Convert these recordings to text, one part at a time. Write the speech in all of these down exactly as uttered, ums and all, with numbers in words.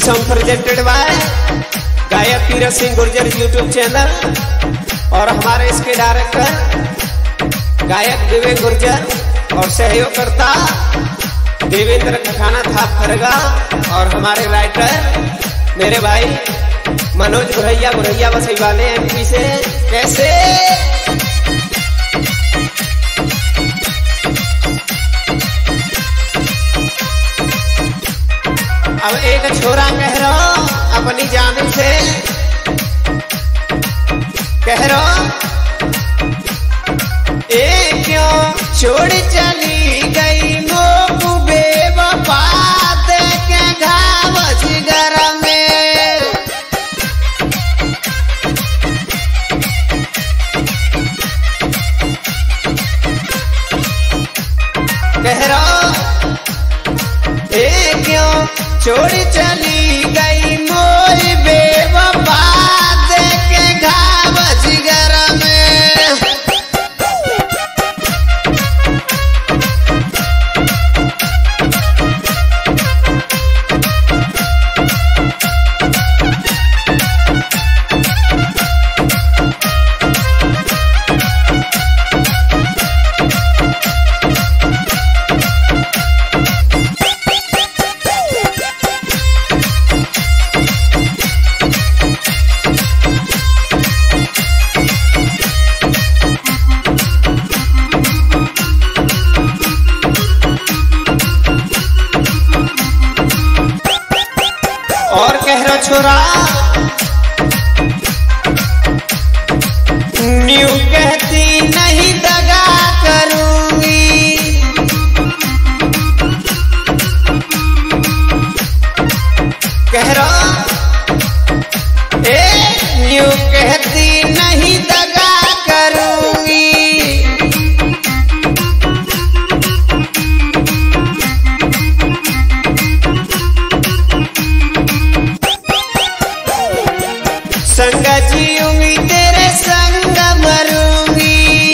Song presented by गायक Tirath Singh Gurjar YouTube channel और हमारे इसके डायरेक्टर गायक विवेक गुर्जर और सहयोगकर्ता देवेंद्र कठाना था फरगा और हमारे राइटर मेरे भाई मनोज गुरैया गुरैया बसई वाले एमपी से। कैसे अब एक छोरा कह रहा अपनी जान से कह रहा ए क्यों छोड़ चली गई लोग बेवफा देखे घाव जिगर में। कह रहा ए क्यों छोड़ चली गई मोर बेवफा देखे घाव जिगर में। और कह रहा छोरा न्यू कहती नहीं दगा करूंगी। कह रहा ए न्यू कहती नहीं दगा करूंगी। संग जीऊंगी तेरे संग मरूंगी।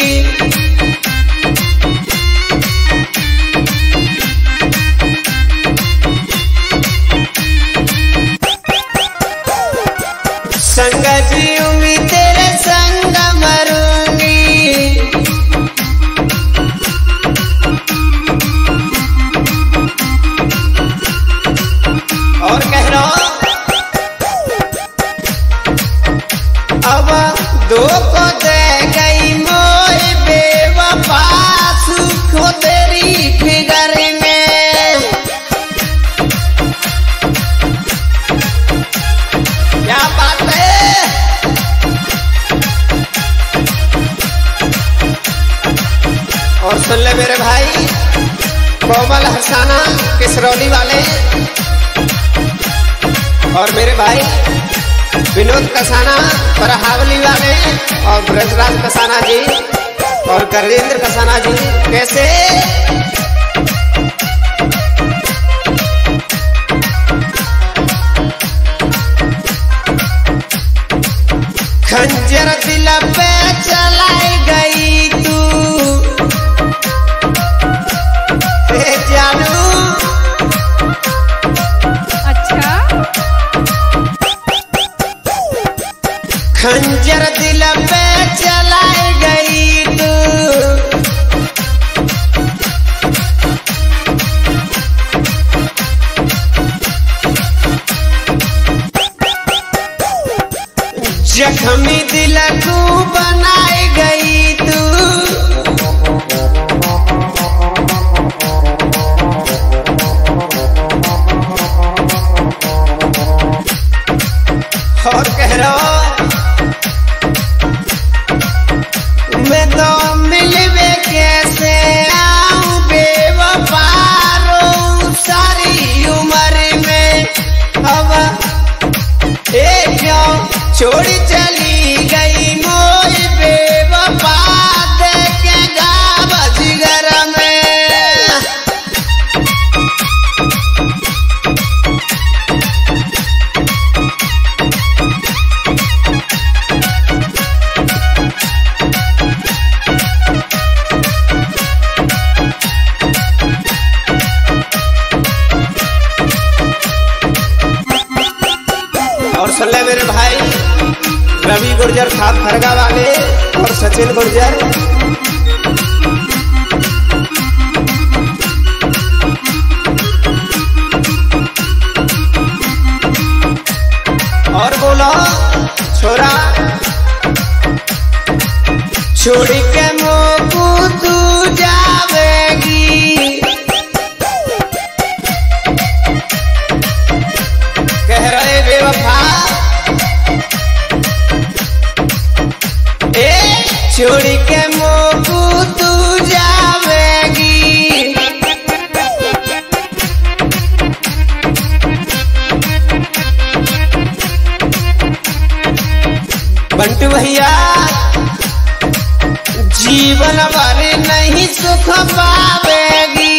संग जीऊंगी तेरे संग मरूंगी। और कह रहा अब दो को दे गई मोर बेवफा सुख हो तेरी फिगर में। क्या बात है। और सुन ले मेरे भाई कोमल हसाना किसरौली वाले और मेरे भाई विनोद कसाना परहावली वाले और ब्रजराज कसाना जी और करेंद्र कसाना जी। कैसे खंजर दिल पे चलाई गई तू ए जानू। खंजर दिल पे चलाई गई तू जख्मी दिल को बनाई गई तू। और कह रहा मैं तो मिलवे कैसे आऊं बेवफा रो सारी उम्र में। अब ए क्यों छोड़ चली गई मोर बेवफा गुर्जर खाप खरगा वाले और सचिन गुर्जर। और बोलो छोरा छोड़ के मोकू तू जावेगी, कह रहे बेवफा ए छोड़ के मोकू तू जावेगी। बंटू भैया जीवन भर नहीं सुख पावेगी,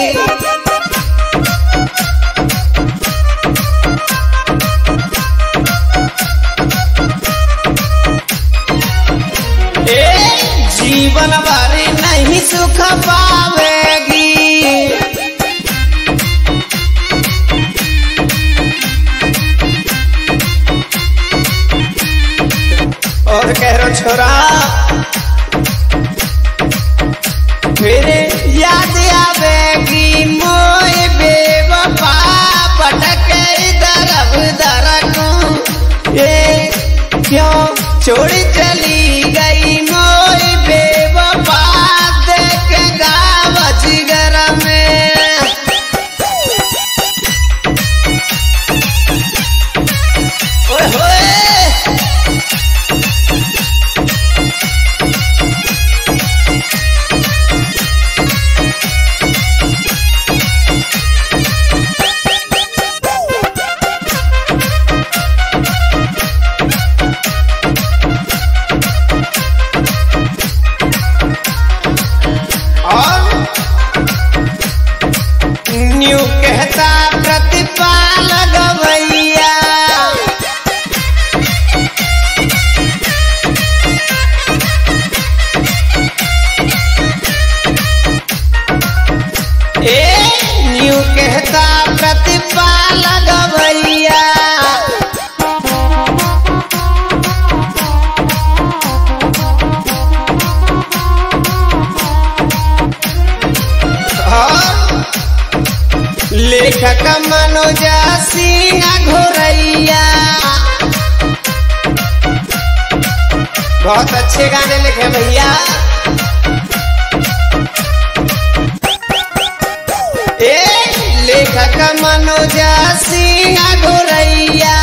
ए जीवन भर नहीं सुख पावेगी। और कह रो छोरा फिर याद आवेगी मोए बेवफा पटक इधर उधर को, ये क्यों छोड़ चली गई मोए बेवफा देख गाँव जिगर में। ओए होए न्यू कहता प्रतिपाल गवैया, ए न्यू कहता प्रतिपाल गवैया। लेखक मनोज सिंह घोरैया बहुत अच्छे गाने लिखे भैया। ए लेखक मनोज सिंह घोरैया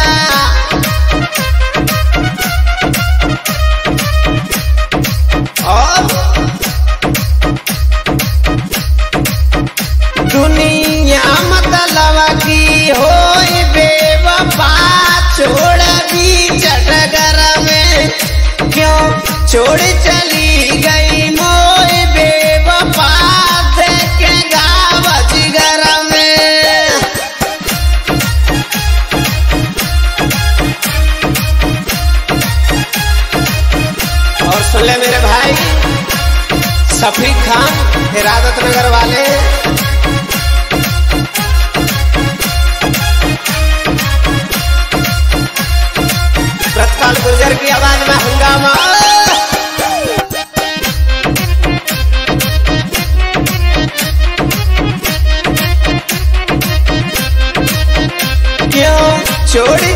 और दुनिया मतलब की होई बेवफा छोड़ भी चटगर में, क्यों छोड़ चली गई मोए बेवफा देख गाँव जिगर में। और सुन ले मेरे भाई सफी खान इरादत नगर वाले, प्रताप गुर्जर की आवाज में हंगामा। क्यों छोड़